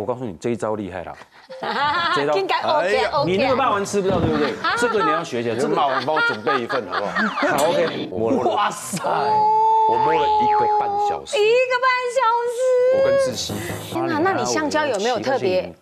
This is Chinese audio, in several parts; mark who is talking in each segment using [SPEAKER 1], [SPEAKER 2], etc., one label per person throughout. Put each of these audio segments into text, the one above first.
[SPEAKER 1] 告诉你这一招厉害啦，这一招
[SPEAKER 2] 应该 OK。
[SPEAKER 1] 你那个霸王吃不到，对不对？这个你要学起来。
[SPEAKER 3] 这个霸王帮我准备一份好不好？
[SPEAKER 1] 好 OK。哇塞，
[SPEAKER 3] 我摸了1个半小时。
[SPEAKER 2] 1个半小时。
[SPEAKER 3] 我跟志熙。
[SPEAKER 2] 天哪，那你香蕉有没有特别？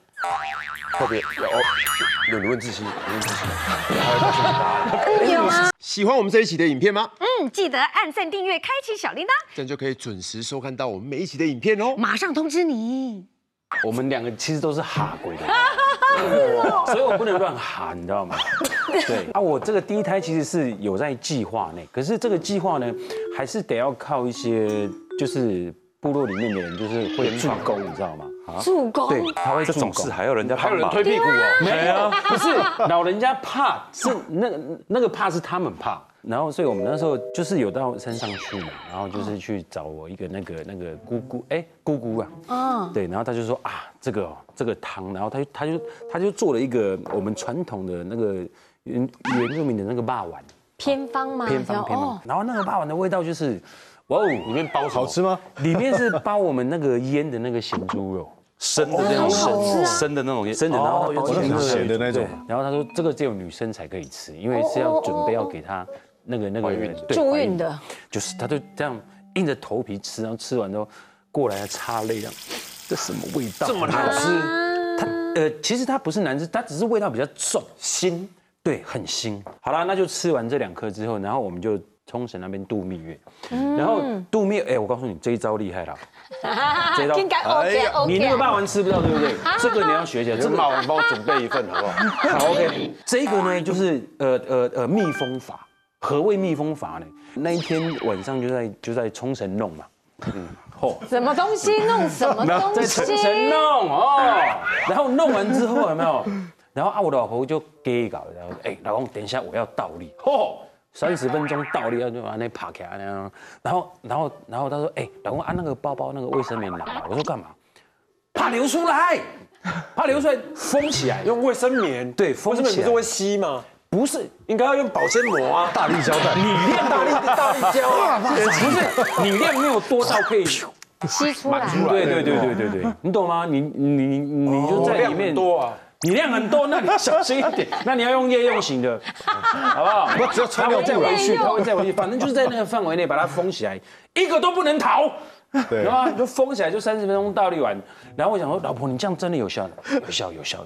[SPEAKER 3] 有你问志熙，你问志熙，他会告诉你答案。
[SPEAKER 2] 有啊。
[SPEAKER 3] 喜欢我们这一期的影片吗？
[SPEAKER 2] 记得按赞、订阅、开启小铃铛，
[SPEAKER 3] 这样就可以准时收看到我们每一期的影片哦。
[SPEAKER 2] 马上通知你。
[SPEAKER 1] 我们2个其实都是哈鬼的，所以我不能乱哈，你知道吗？对啊，我这个第一胎其实是有在计划内，可是这个计划呢，还是得要靠一些就是部落里面的人，就是会助攻，你知道吗？
[SPEAKER 2] 助攻，
[SPEAKER 1] 对，他会
[SPEAKER 4] 这种事还有人家
[SPEAKER 3] 还有人推屁股哦？
[SPEAKER 1] 没有，不是老人家怕，是那个怕是他们怕。然后，所以我们那时候就是有到山上去嘛，然后就是去找我一个那个姑姑啊，对，然后他就说啊，这个汤，然后他就做了一个我们传统的那个原住民的那个肉丸，
[SPEAKER 2] 偏方吗？
[SPEAKER 1] 偏方，然后那个肉丸的味道就是，哇哦，
[SPEAKER 3] 里面包
[SPEAKER 4] 好吃吗？
[SPEAKER 1] 里面是包我们那个腌的那个咸猪肉。
[SPEAKER 4] 生的那种生的那种
[SPEAKER 1] 生的，然后它包
[SPEAKER 4] 很咸的那种。
[SPEAKER 1] 然后他说这个只有女生才可以吃，因为是要准备要给她那个
[SPEAKER 2] 助孕的，
[SPEAKER 1] 就是他就这样硬着头皮吃，然后吃完之后过来擦泪，这什么味道？
[SPEAKER 3] 这么难吃？
[SPEAKER 1] 其实它不是难吃，它只是味道比较重，腥，对，很腥。好了，那就吃完这2颗之后，然后我们就冲绳那边度蜜月，然后度蜜，我告诉你这一招厉害啦。
[SPEAKER 2] 应该 OK。
[SPEAKER 1] 你那个霸王吃不到，对不对？这个你要学起来。
[SPEAKER 3] 这个霸王帮我准备一份好不好？
[SPEAKER 1] 好 OK。这个呢就是蜜蜂法。何谓蜜蜂法呢？那一天晚上就在冲绳弄嘛。
[SPEAKER 2] 什么东西弄什么东西？
[SPEAKER 1] 在冲绳弄哦。然后弄完之后有没有？然后我老婆就给搞，然后老公等一下我要倒立。30分钟倒立，就把那爬起来那样，然后他说，老公那个包包那个卫生棉拿来，我说干嘛？怕流出来，封起来，
[SPEAKER 3] 用卫生棉，
[SPEAKER 1] 对，封起来。
[SPEAKER 3] 卫生棉不是会吸吗？
[SPEAKER 1] 不是，
[SPEAKER 3] 应该要用保鲜膜啊，
[SPEAKER 4] 大力胶带，
[SPEAKER 1] 你量
[SPEAKER 3] 大力胶啊，
[SPEAKER 1] 不是，你量没有多到可以
[SPEAKER 2] 吸出来。
[SPEAKER 1] 对，你懂吗？你就在里面
[SPEAKER 3] 多啊。
[SPEAKER 1] 你量很多，那你小心一点。那你要用夜用型的，好不好？
[SPEAKER 4] 我只要穿尿布
[SPEAKER 1] 他会再回去，反正就是在那个范围内把它封起来，一个都不能逃。对，然后就封起来，就30分钟倒立完。然后我想说，老婆，你这样真的有效？有效。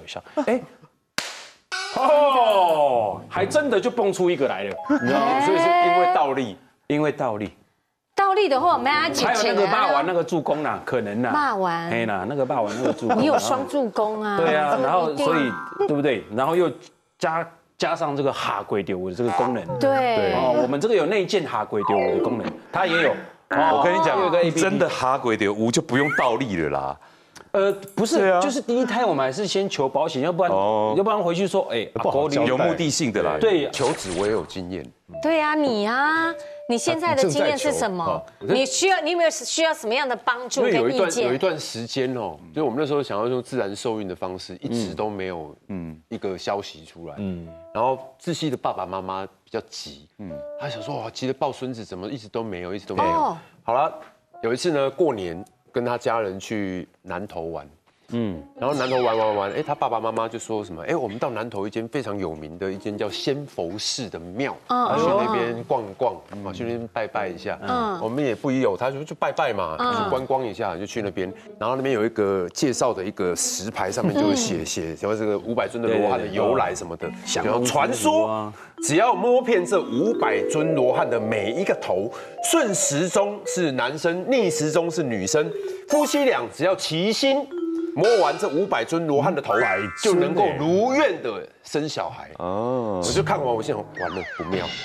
[SPEAKER 1] 还真的就蹦出一个来了，你知道吗？
[SPEAKER 3] 所以是因为倒立。
[SPEAKER 2] 倒立的话，我们要
[SPEAKER 1] 还有那个霸王那个助攻啦，可能啦。
[SPEAKER 2] 霸王，
[SPEAKER 1] 那个霸王那个助攻。
[SPEAKER 2] 你有双助攻啊？
[SPEAKER 1] 对啊，然后所以对不对？然后又加上这个哈鬼丢的这个功能。
[SPEAKER 2] 对。
[SPEAKER 1] 我们这个有内建哈鬼丢的功能，它也有。
[SPEAKER 4] 我跟你讲，真的哈鬼丢无就不用倒立了啦。
[SPEAKER 1] 不是，就是第一胎我们还是先求保险，要不然回去说，
[SPEAKER 4] 不好，有目的性的啦。
[SPEAKER 1] 对，
[SPEAKER 3] 求子我也有经验。
[SPEAKER 2] 对啊，你现在的经验是什么？你有没有需要什么样的帮助跟意见？
[SPEAKER 3] 有一段时间就是我们那时候想要用自然受孕的方式，一直都没有一个消息出来。然后志熙的爸爸妈妈比较急，他想说急着抱孙子，怎么一直都没有。好了，有一次呢，过年跟他家人去南投玩。然后南投玩，他爸爸妈妈就说什么，我们到南投一间非常有名的一间叫仙佛寺的庙，去那边逛一逛，去那边拜拜一下。我们也不疑有他，就拜拜嘛，去观光一下，就去那边。然后那边有一个介绍的一个石牌，上面就会写什么这个500尊的罗汉的由来什么的。然后传说，只要摸遍这500尊罗汉的每一个头，顺时钟是男生，逆时钟是女生，夫妻俩只要齐心。摸完这500尊罗汉的头，就能够如愿的生小孩。我就看完，我心想完了不妙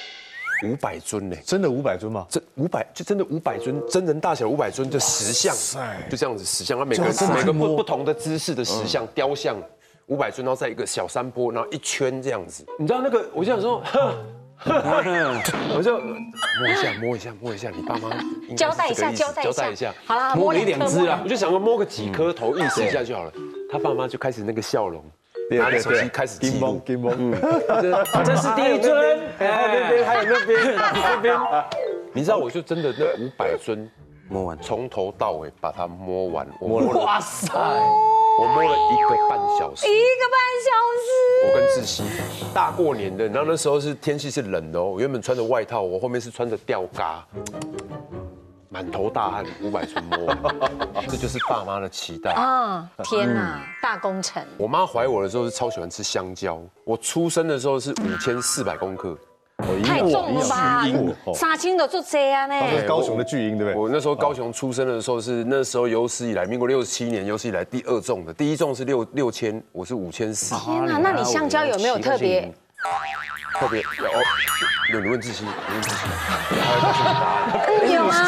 [SPEAKER 3] ，500尊呢？
[SPEAKER 4] 真的500尊吗？
[SPEAKER 3] 这500就真的500尊，真人大小500尊，就石像，就这样子石像，它每个不同的姿势的石像雕像500尊，然后在一个小山坡，然后一圈这样子。你知道那个，我就想说，我就摸一下，你爸妈
[SPEAKER 2] 交代一下，好啦，
[SPEAKER 1] 摸1、2只啦，
[SPEAKER 3] 我就想说摸个几颗头，意思一下就好了。他爸妈就开始那个笑容，拿着手机开始记录，
[SPEAKER 1] 这是第一尊，
[SPEAKER 3] 还有那边，你知道，我就真的那500尊
[SPEAKER 1] 摸完，
[SPEAKER 3] 从头到尾把它摸完，
[SPEAKER 1] 哇塞！
[SPEAKER 3] 我摸了1个半小时。
[SPEAKER 2] 1个半小时。
[SPEAKER 3] 我跟志熙大过年的，然后那时候是天气是冷的哦，我原本穿着外套，我后面是穿着吊嘎，满头大汗，500寸摸，这就是爸妈的期待
[SPEAKER 2] 啊！天哪，大工程。
[SPEAKER 3] 我妈怀我的时候是超喜欢吃香蕉，我出生的时候是5400公克。
[SPEAKER 2] 太重了吧？3斤都做这样呢。
[SPEAKER 5] 这是高雄的巨婴，对不对？
[SPEAKER 3] 我那时候高雄出生的时候是那时候有史以来，民国67年有史以来第2重的，第1重是6000，我是5400。
[SPEAKER 2] 天哪，那你香蕉有没有特别？
[SPEAKER 3] 有，你问志熙，你问志熙，他会告诉你答案。
[SPEAKER 2] 有啊。